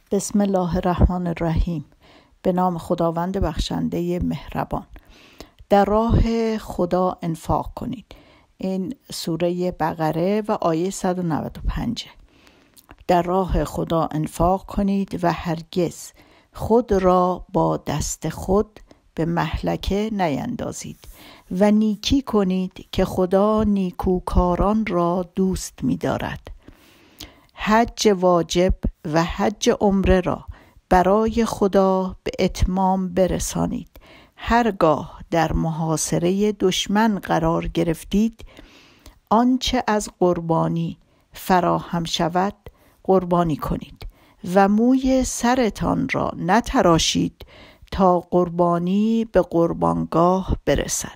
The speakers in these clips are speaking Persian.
بسم الله الرحمن الرحیم. به نام خداوند بخشنده مهربان. در راه خدا انفاق کنید. این سوره بقره و آیه 195. در راه خدا انفاق کنید و هرگز خود را با دست خود به مهلکه نیندازید و نیکی کنید که خدا نیکوکاران را دوست می دارد. حج واجب و حج عمره را برای خدا به اتمام برسانید. هرگاه در محاصره دشمن قرار گرفتید، آنچه از قربانی فراهم شود قربانی کنید و موی سرتان را نتراشید تا قربانی به قربانگاه برسد.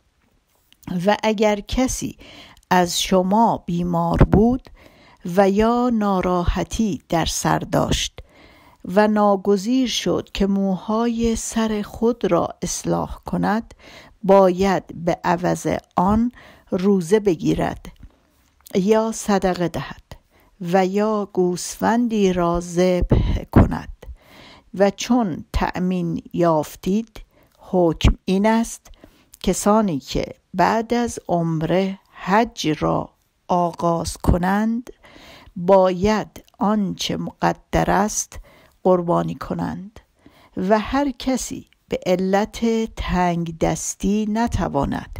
و اگر کسی از شما بیمار بود و یا ناراحتی در سر داشت و ناگزیر شد که موهای سر خود را اصلاح کند، باید به عوض آن روزه بگیرد یا صدقه دهد و یا گوسفندی را ذبح کند. و چون تأمین یافتید، حکم این است کسانی که بعد از عمره حج را آغاز کنند باید آنچه مقدر است قربانی کنند و هر کسی به علت تنگ دستی نتواند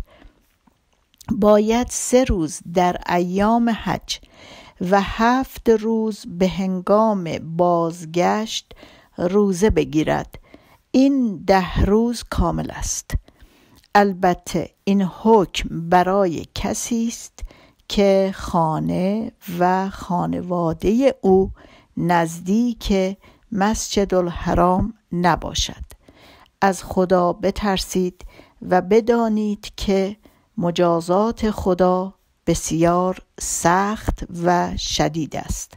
باید 3 روز در ایام حج و 7 روز به هنگام بازگشت روزه بگیرد. این 10 روز کامل است. البته این حکم برای کسی است که خانه و خانواده او نزدیک مسجد الحرام نباشد. از خدا بترسید و بدانید که مجازات خدا بسیار سخت و شدید است.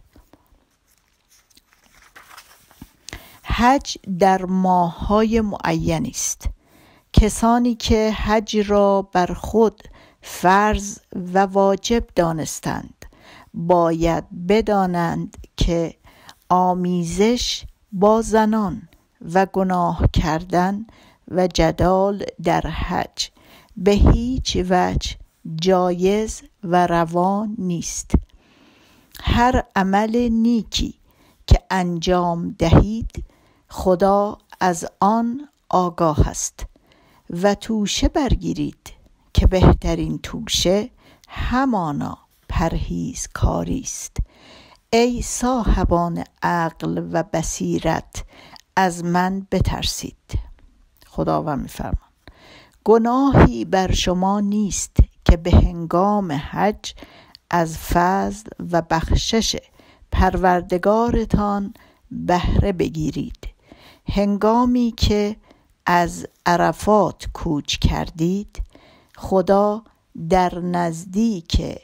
حج در ماه‌های معینی است. کسانی که حج را بر خود فرض و واجب دانستند باید بدانند که آمیزش با زنان و گناه کردن و جدال در حج به هیچ وجه جایز و روا نیست. هر عمل نیکی که انجام دهید خدا از آن آگاه است و توشه برگیرید که بهترین توشه همانا پرهیزکاری است. ای صاحبان عقل و بصیرت، از من بترسید. خداوند می‌فرماید گناهی بر شما نیست که به هنگام حج از فضل و بخشش پروردگارتان بهره بگیرید. هنگامی که از عرفات کوچ کردید، خدا در نزدیک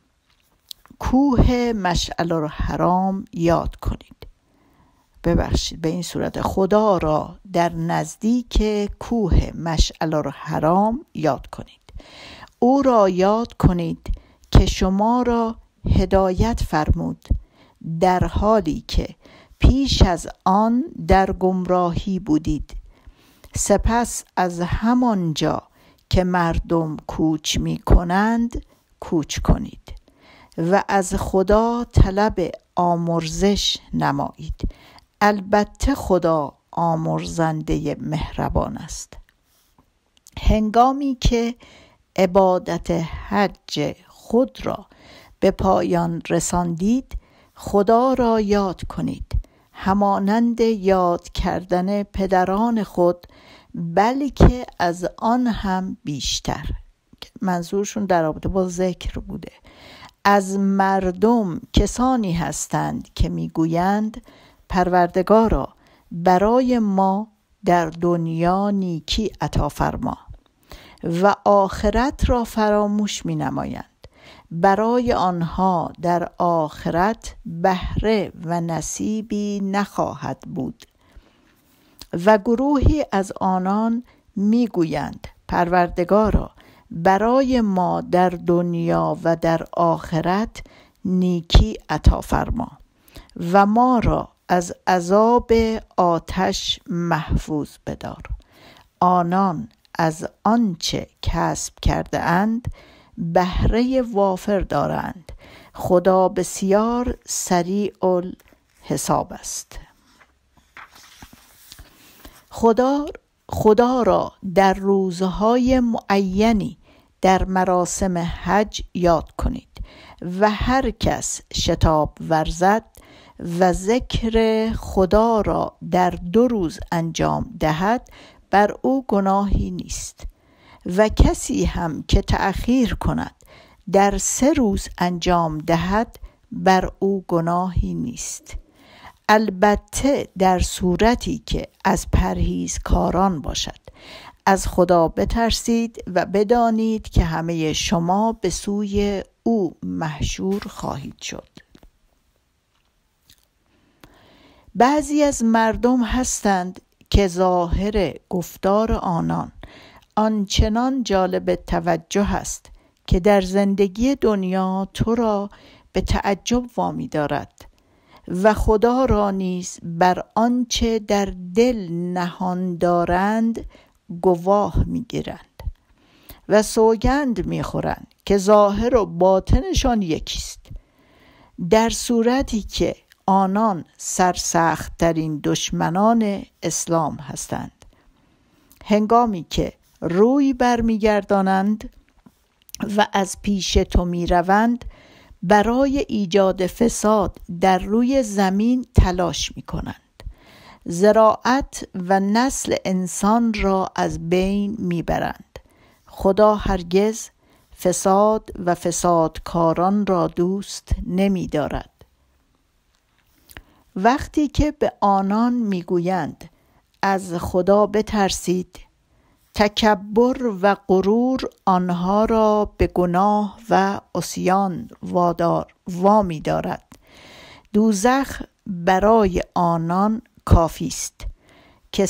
کوه مشعل الحرام یاد کنید. به این صورت خدا را در نزدیک کوه مشعل الحرام یاد کنید. او را یاد کنید که شما را هدایت فرمود در حالی که پیش از آن در گمراهی بودید. سپس از همانجا که مردم کوچ می کنند کوچ کنید و از خدا طلب آمرزش نمایید. البته خدا آمرزنده مهربان است. هنگامی که عبادت حج خود را به پایان رساندید، خدا را یاد کنید همانند یاد کردن پدران خود، بلکه از آن هم بیشتر. منظورشون در رابطه با ذکر بوده. از مردم کسانی هستند که میگویند پروردگارا برای ما در دنیا نیکی عطا فرما و آخرت را فراموش می نمایند. برای آنها در آخرت بهره و نصیبی نخواهد بود. و گروهی از آنان میگویند پروردگارا برای ما در دنیا و در آخرت نیکی عطا فرما و ما را از عذاب آتش محفوظ بدار. آنان از آنچه کسب کرده اند بهره وافر دارند. خدا بسیار سریع الحساب است. خدا را در روزهای معینی در مراسم حج یاد کنید و هر کس شتاب ورزد و ذکر خدا را در 2 روز انجام دهد بر او گناهی نیست و کسی هم که تأخیر کند در 3 روز انجام دهد بر او گناهی نیست، البته در صورتی که از پرهیزکاران باشد. از خدا بترسید و بدانید که همه شما به سوی او محشور خواهید شد. بعضی از مردم هستند که ظاهر گفتار آنان آنچنان جالب توجه است که در زندگی دنیا تو را به تعجب وامی دارد و خدا را نیز بر آنچه در دل نهان دارند گواه میگیرند و سوگند میخورند که ظاهر و باطنشان یکیست، در صورتی که آنان سرسخت ترین دشمنان اسلام هستند. هنگامی که روی برمیگردانند و از پیش تو میروند برای ایجاد فساد در روی زمین تلاش میکنند. زراعت و نسل انسان را از بین میبرند. خدا هرگز فساد و فسادکاران را دوست نمی‌دارد. وقتی که به آنان میگویند از خدا بترسید، تکبر و غرور آنها را به گناه و عصیان وامی دارد. دوزخ برای آنان کافی است که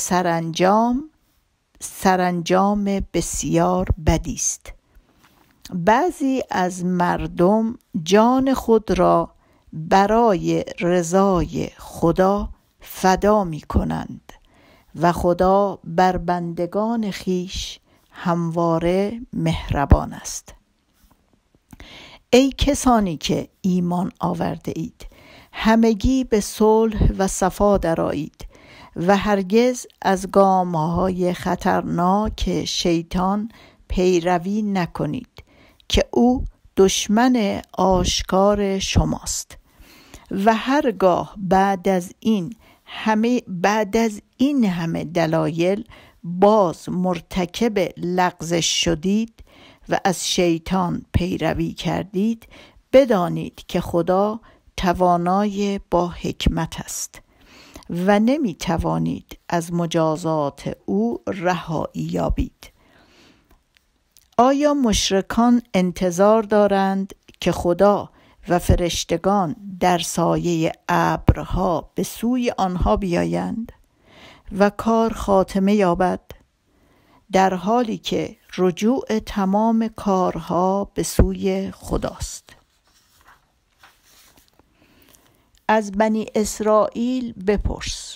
سرانجام بسیار بدی است. بعضی از مردم جان خود را برای رضای خدا فدا می کنند و خدا بر بندگان خیش همواره مهربان است. ای کسانی که ایمان آورده اید، همگی به صلح و صفا درآیید و هرگز از گام‌های خطرناک شیطان پیروی نکنید که او دشمن آشکار شماست و هرگاه بعد از این همه دلایل باز مرتکب لغزش شدید و از شیطان پیروی کردید، بدانید که خدا توانای با حکمت است و نمی توانید از مجازات او رهایی یابید. آیا مشرکان انتظار دارند که خدا و فرشتگان در سایه ابرها به سوی آنها بیایند و کار خاتمه یابد، در حالی که رجوع تمام کارها به سوی خداست؟ از بنی اسرائیل بپرس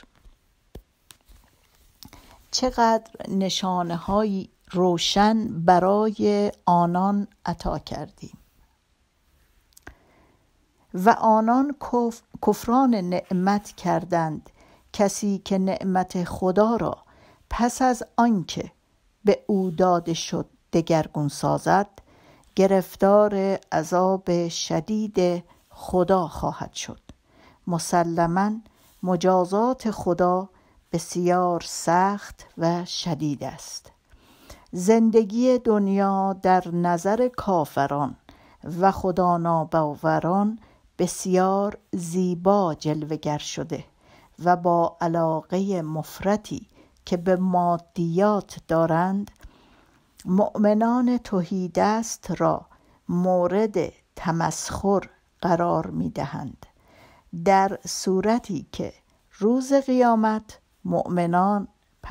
چقدر نشانه‌های روشن برای آنان عطا کردیم و آنان کفران نعمت کردند. کسی که نعمت خدا را پس از آنکه به او داده شد دگرگون سازد، گرفتار عذاب شدید خدا خواهد شد. مسلماً مجازات خدا بسیار سخت و شدید است. زندگی دنیا در نظر کافران و خدا ناباوران بسیار زیبا جلوه‌گر شده و با علاقه مفرطی که به مادیات دارند، مؤمنان تهیدست را مورد تمسخر قرار می‌دهند، در صورتی که روز قیامت مؤمنان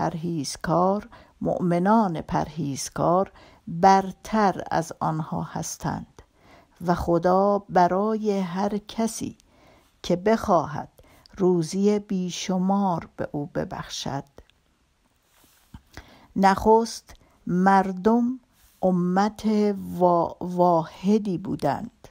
پرهیزکار برتر از آنها هستند و خدا برای هر کسی که بخواهد روزی بیشمار به او ببخشد. نخست مردم امت واحدی بودند.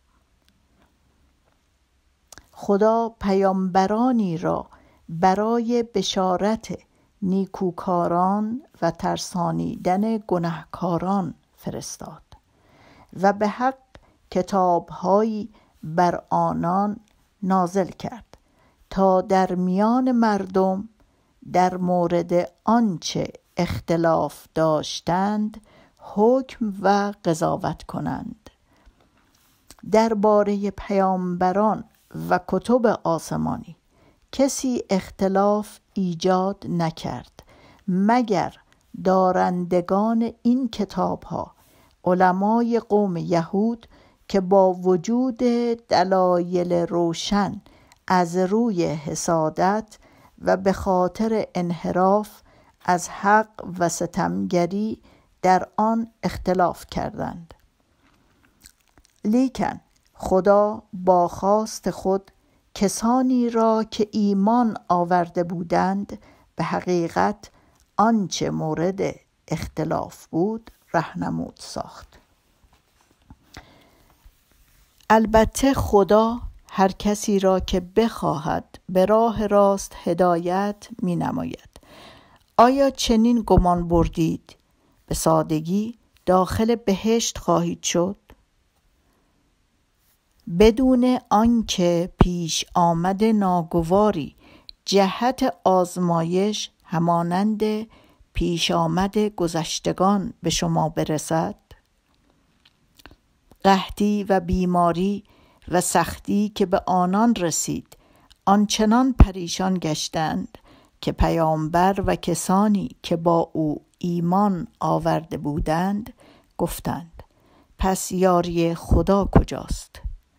خدا پیامبرانی را برای بشارت نیکوکاران و ترسانیدن گناهکاران فرستاد و به حق کتاب‌هایی بر آنان نازل کرد تا در میان مردم در مورد آنچه اختلاف داشتند حکم و قضاوت کنند. درباره پیامبران و کتب آسمانی کسی اختلاف ایجاد نکرد مگر دارندگان این کتاب‌ها، علمای قوم یهود که با وجود دلایل روشن از روی حسادت و به خاطر انحراف از حق و ستمگری در آن اختلاف کردند. لیکن خدا با خواست خود کسانی را که ایمان آورده بودند به حقیقت آنچه مورد اختلاف بود رهنمود ساخت. البته خدا هر کسی را که بخواهد به راه راست هدایت می نماید. آیا چنین گمان بردید به سادگی داخل بهشت خواهید شد؟ بدون آنکه پیش آمد ناگواری جهت آزمایش همانند پیش آمد گذشتگان به شما برسد؟ قحطی و بیماری و سختی که به آنان رسید آنچنان پریشان گشتند که پیامبر و کسانی که با او ایمان آورده بودند گفتند پس یاری خدا کجاست؟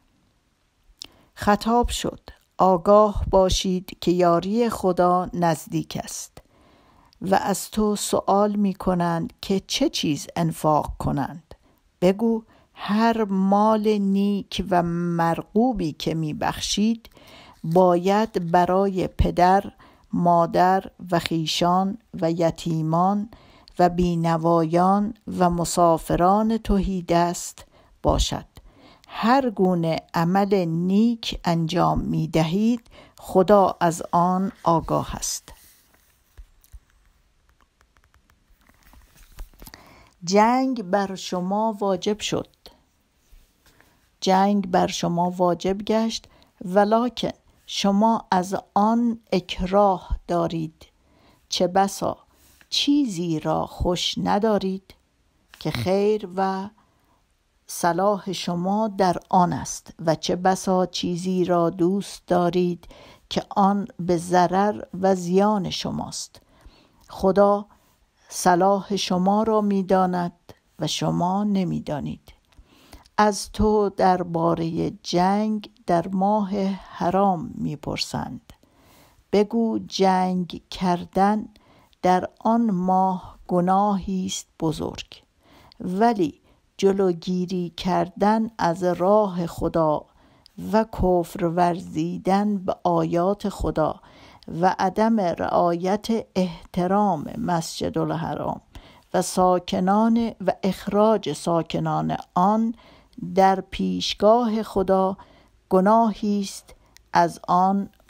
خطاب شد آگاه باشید که یاری خدا نزدیک است و از تو سؤال می کنند که چه چیز انفاق کنند. بگو هر مال نیک و مرغوبی که می بخشید باید برای پدر، مادر و خویشان و یتیمان و بینوایان و مسافران تهیدست باشد. هر گونه عمل نیک انجام می دهید خدا از آن آگاه است. جنگ بر شما واجب شد. جنگ بر شما واجب گشت ولکن شما از آن اکراه دارید. چه بسا چیزی را خوش ندارید که خیر و صلاح شما در آن است و چه بسا چیزی را دوست دارید که آن به ضرر و زیان شماست. خدا صلاح شما را می‌داند و شما نمی‌دانید. از تو درباره جنگ در ماه حرام می‌پرسند. بگو جنگ کردن در آن ماه گناهی است بزرگ، ولی جلوگیری کردن از راه خدا و کفر ورزیدن به آیات خدا و عدم رعایت احترام مسجد الحرام و ساکنان و اخراج ساکنان آن در پیشگاه خدا گناهی است از آن